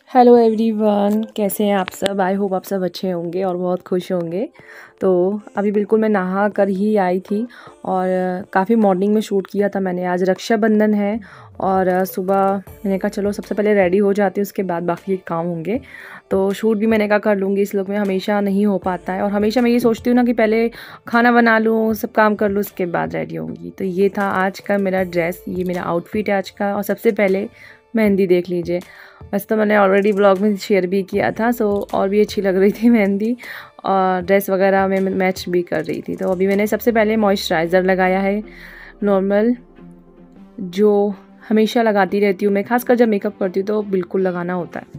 Hello everyone, कैसे हैं आप सब। आई होप आप सब अच्छे होंगे और बहुत खुश होंगे। तो अभी बिल्कुल मैं नहा कर ही आई थी और काफ़ी मॉर्निंग में शूट किया था मैंने। आज रक्षाबंधन है और सुबह मैंने कहा चलो सबसे पहले रेडी हो जाती हूँ, उसके बाद बाकी काम होंगे। तो शूट भी मैंने कहा कर लूँगी, इस लोग में हमेशा नहीं हो पाता है और हमेशा मैं ये सोचती हूँ ना कि पहले खाना बना लूँ, सब काम कर लूँ, उसके बाद रेडी होंगी। तो ये था आज का मेरा ड्रेस, ये मेरा आउटफिट है आज का। और सबसे पहले मेहंदी देख लीजिए। वैसे तो मैंने ऑलरेडी ब्लॉग में शेयर भी किया था, सो और भी अच्छी लग रही थी मेहंदी और ड्रेस वगैरह में मैच भी कर रही थी। तो अभी मैंने सबसे पहले मॉइस्चराइज़र लगाया है नॉर्मल, जो हमेशा लगाती रहती हूँ मैं, खासकर जब मेकअप करती हूँ तो बिल्कुल लगाना होता है।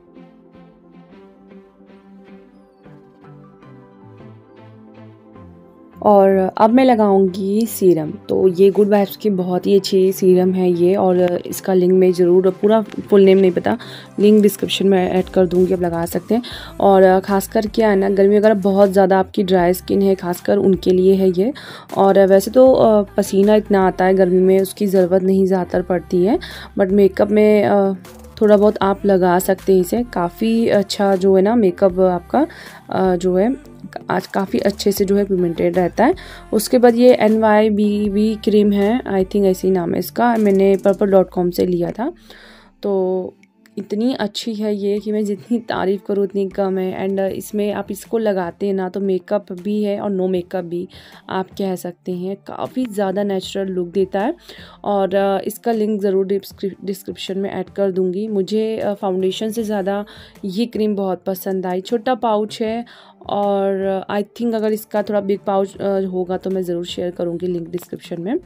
और अब मैं लगाऊंगी सीरम। तो ये गुड वाइब्स की बहुत ही अच्छी सीरम है ये, और इसका लिंक मैं ज़रूर, पूरा फुल नेम नहीं पता, लिंक डिस्क्रिप्शन में ऐड कर दूंगी, आप लगा सकते हैं। और ख़ासकर क्या है ना, गर्मी वगैरह बहुत ज़्यादा आपकी ड्राई स्किन है, खासकर उनके लिए है ये। और वैसे तो पसीना इतना आता है गर्मी में, उसकी ज़रूरत नहीं ज़्यादातर पड़ती है, बट मेकअप में थोड़ा बहुत आप लगा सकते हैं इसे। काफ़ी अच्छा जो है ना मेकअप आपका जो है आज काफ़ी अच्छे से जो है पिगमेंटेड रहता है। उसके बाद ये NYBB क्रीम है, आई थिंक ऐसी नाम है इसका, मैंने purple.com से लिया था। तो इतनी अच्छी है ये कि मैं जितनी तारीफ़ करूँ उतनी कम है। एंड इसमें आप इसको लगाते हैं ना तो मेकअप भी है और नो मेकअप भी आप कह सकते हैं, काफ़ी ज़्यादा नेचुरल लुक देता है। और इसका लिंक ज़रूर डिस्क्रिप्शन में ऐड कर दूँगी। मुझे फाउंडेशन से ज़्यादा ये क्रीम बहुत पसंद आई। छोटा पाउच है और आई थिंक अगर इसका थोड़ा बिग पाउच होगा तो मैं ज़रूर शेयर करूँगी लिंक डिस्क्रिप्शन में।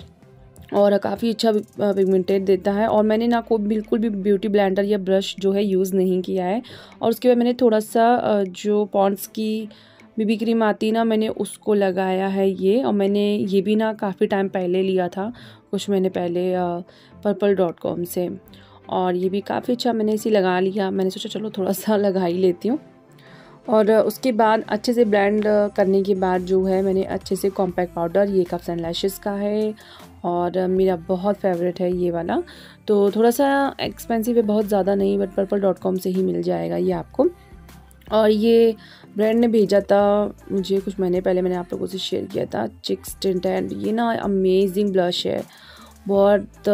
और काफ़ी अच्छा पिगमेंटेड देता है। और मैंने ना कोई बिल्कुल भी ब्यूटी ब्लेंडर या ब्रश जो है यूज़ नहीं किया है। और उसके बाद मैंने थोड़ा सा जो पॉन्ड्स की BB क्रीम आती ना, मैंने उसको लगाया है ये। और मैंने ये भी ना काफ़ी टाइम पहले लिया था, कुछ महीने पहले purple.com से। और ये भी काफ़ी अच्छा मैंने इसे लगा लिया। मैंने सोचा चलो थोड़ा सा लगा ही लेती हूँ। और उसके बाद अच्छे से ब्लेंड करने के बाद जो है मैंने अच्छे से कॉम्पैक्ट पाउडर, ये कप्स एंड लैशेस का है और मेरा बहुत फेवरेट है ये वाला। तो थोड़ा सा एक्सपेंसिव है, बहुत ज़्यादा नहीं, बट purple.com से ही मिल जाएगा ये आपको। और ये ब्रांड ने भेजा था मुझे कुछ महीने पहले, मैंने आप लोगों से शेयर किया था, चिक्स टिंट। एंड ये ना अमेजिंग ब्लश है, बहुत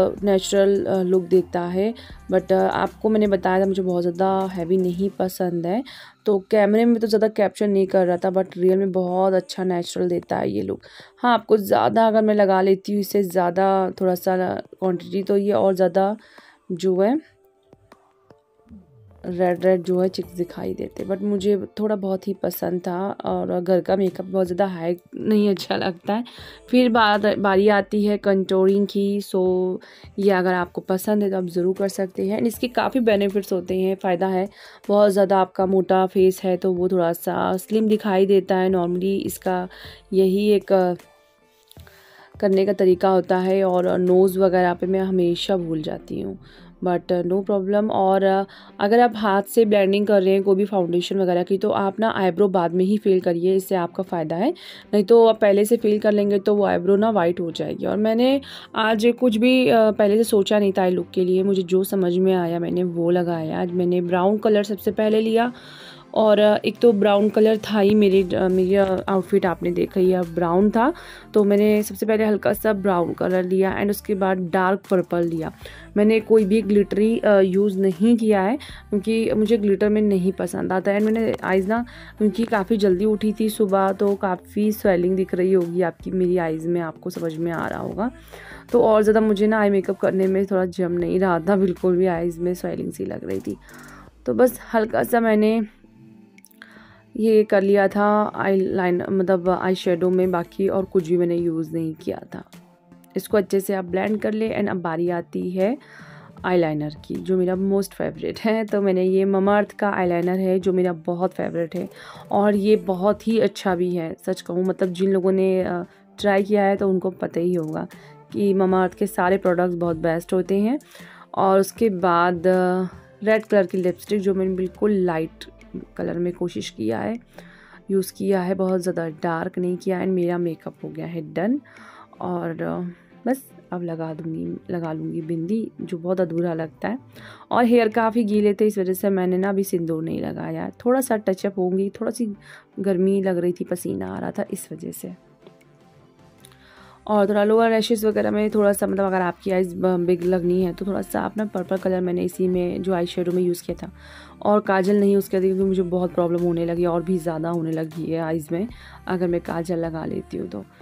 नेचुरल लुक देता है। बट आपको मैंने बताया था मुझे बहुत ज़्यादा हैवी नहीं पसंद है, तो कैमरे में तो ज़्यादा कैप्चर नहीं कर रहा था, बट रियल में बहुत अच्छा नेचुरल देता है ये लुक। हाँ, आपको ज़्यादा अगर मैं लगा लेती हूँ इससे ज़्यादा थोड़ा सा क्वांटिटी, तो ये और ज़्यादा जो है रेड जो है चिक्स दिखाई देते। बट मुझे थोड़ा बहुत ही पसंद था, और घर का मेकअप बहुत ज़्यादा हाई नहीं अच्छा लगता है। फिर बारी आती है कंटूरिंग की। सो ये अगर आपको पसंद है तो आप ज़रूर कर सकते हैं। एंड इसके काफ़ी बेनिफिट्स होते हैं, फ़ायदा है बहुत ज़्यादा। आपका मोटा फेस है तो वो थोड़ा सा स्लिम दिखाई देता है, नॉर्मली इसका यही एक करने का तरीका होता है। और नोज़ वगैरह पे मैं हमेशा भूल जाती हूँ, बट नो प्रॉब्लम। और अगर आप हाथ से ब्लेंडिंग कर रहे हैं कोई भी फाउंडेशन वगैरह की, तो आप ना आईब्रो बाद में ही फिल करिए, इससे आपका फ़ायदा है। नहीं तो आप पहले से फिल कर लेंगे तो वो आईब्रो ना वाइट हो जाएगी। और मैंने आज कुछ भी पहले से सोचा नहीं था आई लुक के लिए, मुझे जो समझ में आया मैंने वो लगाया। आज मैंने ब्राउन कलर सबसे पहले लिया, और एक तो ब्राउन कलर था ही, मेरी आउटफिट आपने देखा ही अब ब्राउन था, तो मैंने सबसे पहले हल्का सा ब्राउन कलर लिया। एंड उसके बाद डार्क पर्पल लिया। मैंने कोई भी ग्लिटरी यूज़ नहीं किया है, क्योंकि मुझे ग्लिटर में नहीं पसंद आता है। एंड मैंने आइज़ ना, क्योंकि काफ़ी जल्दी उठी थी सुबह, तो काफ़ी स्वेलिंग दिख रही होगी आपकी मेरी आइज़ में, आपको समझ में आ रहा होगा। तो और ज़्यादा मुझे ना आई मेकअप करने में थोड़ा जम नहीं रहा था, बिल्कुल भी आइज़ में स्वेलिंग सी लग रही थी। तो बस हल्का सा मैंने ये कर लिया था आई लाइन, मतलब आई शेडो में, बाकी और कुछ भी मैंने यूज़ नहीं किया था। इसको अच्छे से आप ब्लेंड कर ले। एंड अब बारी आती है आईलाइनर की, जो मेरा मोस्ट फेवरेट है। तो मैंने ये ममाअर्थ का आईलाइनर है जो मेरा बहुत फेवरेट है, और ये बहुत ही अच्छा भी है। सच कहूँ मतलब जिन लोगों ने ट्राई किया है तो उनको पता ही होगा कि ममाअर्थ के सारे प्रोडक्ट्स बहुत बेस्ट होते हैं। और उसके बाद रेड कलर की लिपस्टिक, जो मैंने बिल्कुल लाइट कलर में कोशिश किया है, यूज़ किया है, बहुत ज़्यादा डार्क नहीं किया। एंड मेरा मेकअप हो गया है डन। और बस अब लगा लूँगी बिंदी, जो बहुत अधूरा लगता है। और हेयर काफ़ी गीले थे, इस वजह से मैंने ना अभी सिंदूर नहीं लगाया। थोड़ा सा टचअप होंगी, थोड़ा सी गर्मी लग रही थी, पसीना आ रहा था इस वजह से। और थोड़ा लोअर लैशेस वगैरह में थोड़ा सा मतलब अगर आपकी आइज़ बिग लगनी है तो थोड़ा सा आप ना पर्पल कलर मैंने इसी में जो आई शेडो में यूज़ किया था। और काजल नहीं यूज़ किया था क्योंकि मुझे बहुत प्रॉब्लम होने लगी, और भी ज़्यादा होने लगी है आइज़ में अगर मैं काजल लगा लेती हूँ तो।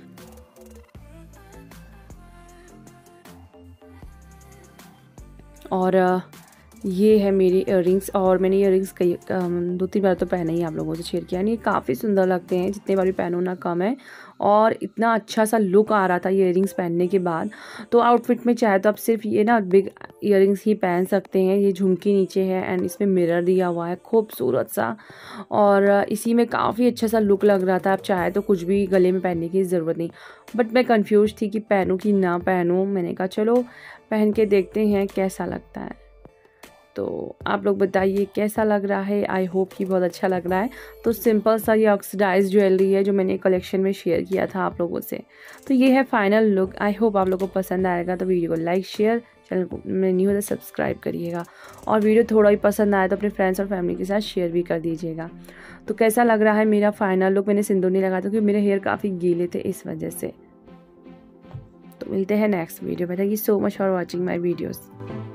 और ये है मेरी इयररिंग्स, और मैंने इयररिंग्स कई 2-3 बार तो पहने ही आप लोगों से शेयर किया। नहीं, काफ़ी सुंदर लगते हैं, जितने बार भी पहनो ना कम है। और इतना अच्छा सा लुक आ रहा था इयररिंग्स पहनने के बाद। तो आउटफिट में चाहे तो आप सिर्फ ये ना बिग इयररिंग्स ही पहन सकते हैं। ये झुमकी नीचे है एंड इसमें मिरर दिया हुआ है खूबसूरत सा, और इसी में काफ़ी अच्छा सा लुक लग रहा था। आप चाहे तो कुछ भी गले में पहनने की ज़रूरत नहीं, बट मैं कंफ्यूज थी कि पहनूँ कि ना पहनूँ। मैंने कहा चलो पहन के देखते हैं कैसा लगता है। तो आप लोग बताइए कैसा लग रहा है। आई होप कि बहुत अच्छा लग रहा है। तो सिंपल सा ये ऑक्सीडाइज ज्वेलरी है जो मैंने कलेक्शन में शेयर किया था आप लोगों से। तो ये है फाइनल लुक। आई होप आप लोगों को पसंद आएगा। तो वीडियो को लाइक, शेयर, चैनल को में न्यू है तो सब्सक्राइब करिएगा। और वीडियो थोड़ा भी पसंद आया तो अपने फ्रेंड्स और फैमिली के साथ शेयर भी कर दीजिएगा। तो कैसा लग रहा है मेरा फाइनल लुक। मैंने सिंदूर नहीं लगाया था क्योंकि मेरे हेयर काफ़ी गीले थे इस वजह से। तो मिलते हैं नेक्स्ट वीडियो में। Thank you so much for watching my videos.